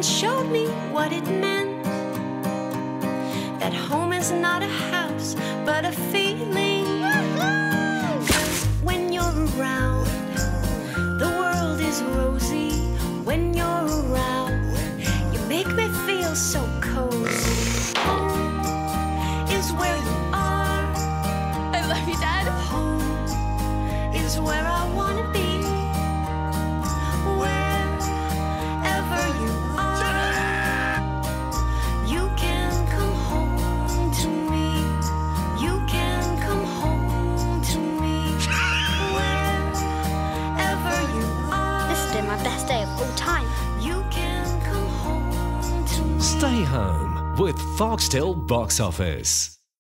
and showed me what it meant. That home is not a house, but a feeling. 'Cause when you're around, the world is rosy. When you're around, you make me feel so cozy. Home is where you are. I love you, Dad. Home is where I want to be. Wherever you are, you can come home to me. You can come home to me. Wherever you are. This has been my best day of all time. You can come home to me. Stay home with Foxtel Box Office.